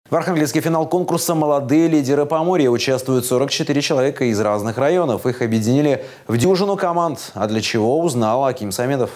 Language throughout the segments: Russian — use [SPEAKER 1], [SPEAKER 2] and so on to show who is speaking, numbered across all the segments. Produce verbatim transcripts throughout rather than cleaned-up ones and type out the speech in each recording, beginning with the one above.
[SPEAKER 1] В Архангельске финал конкурса «Молодые лидеры Поморья». Участвуют сорок четыре человека из разных районов. Их объединили в дюжину команд. А для чего, узнал Аким Самедов.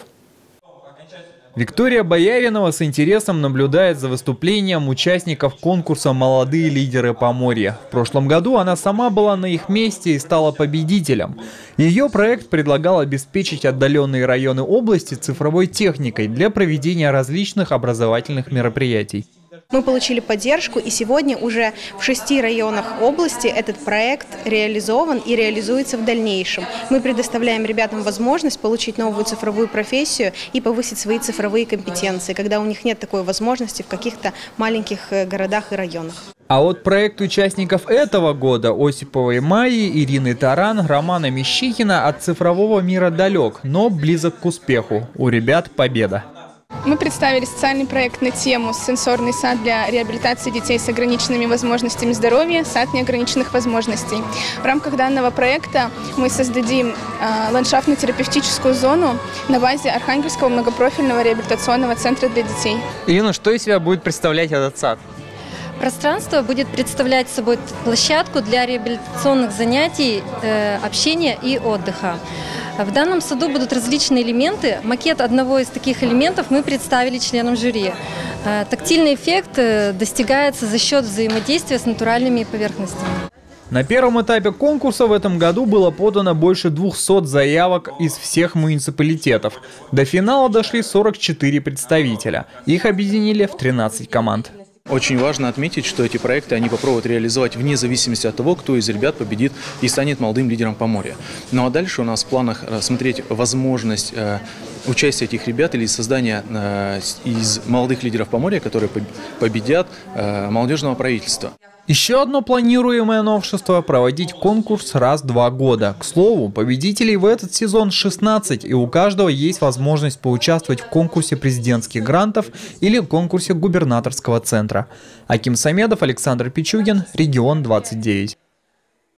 [SPEAKER 2] Виктория Бояринова с интересом наблюдает за выступлением участников конкурса «Молодые лидеры Поморья». В прошлом году она сама была на их месте и стала победителем. Ее проект предлагал обеспечить отдаленные районы области цифровой техникой для проведения различных образовательных мероприятий.
[SPEAKER 3] Мы получили поддержку, и сегодня уже в шести районах области этот проект реализован и реализуется в дальнейшем. Мы предоставляем ребятам возможность получить новую цифровую профессию и повысить свои цифровые компетенции, когда у них нет такой возможности в каких-то маленьких городах и районах.
[SPEAKER 2] А вот проект участников этого года Осиповой Майи, Ирины Таран, Романа Мещихина от цифрового мира далек, но близок к успеху. У ребят победа.
[SPEAKER 4] Мы представили социальный проект на тему «Сенсорный сад для реабилитации детей с ограниченными возможностями здоровья. Сад неограниченных возможностей». В рамках данного проекта мы создадим э, ландшафтно-терапевтическую зону на базе Архангельского многопрофильного реабилитационного центра для детей.
[SPEAKER 2] Ирина, что из себя будет представлять этот сад?
[SPEAKER 5] Пространство будет представлять собой площадку для реабилитационных занятий, э, общения и отдыха. В данном саду будут различные элементы. Макет одного из таких элементов мы представили членам жюри. Тактильный эффект достигается за счет взаимодействия с натуральными поверхностями.
[SPEAKER 2] На первом этапе конкурса в этом году было подано больше двухсот заявок из всех муниципалитетов. До финала дошли сорок четыре представителя. Их объединили в тринадцать команд.
[SPEAKER 6] Очень важно отметить, что эти проекты они попробуют реализовать вне зависимости от того, кто из ребят победит и станет молодым лидером Поморья. Ну а дальше у нас в планах рассмотреть возможность э, участия этих ребят или создания э, из молодых лидеров Поморья, которые победят э, молодежного правительства.
[SPEAKER 2] Еще одно планируемое новшество – проводить конкурс раз в два года. К слову, победителей в этот сезон шестнадцать, и у каждого есть возможность поучаствовать в конкурсе президентских грантов или конкурсе губернаторского центра. Аким Самедов, Александр Пичугин, Регион двадцать девять.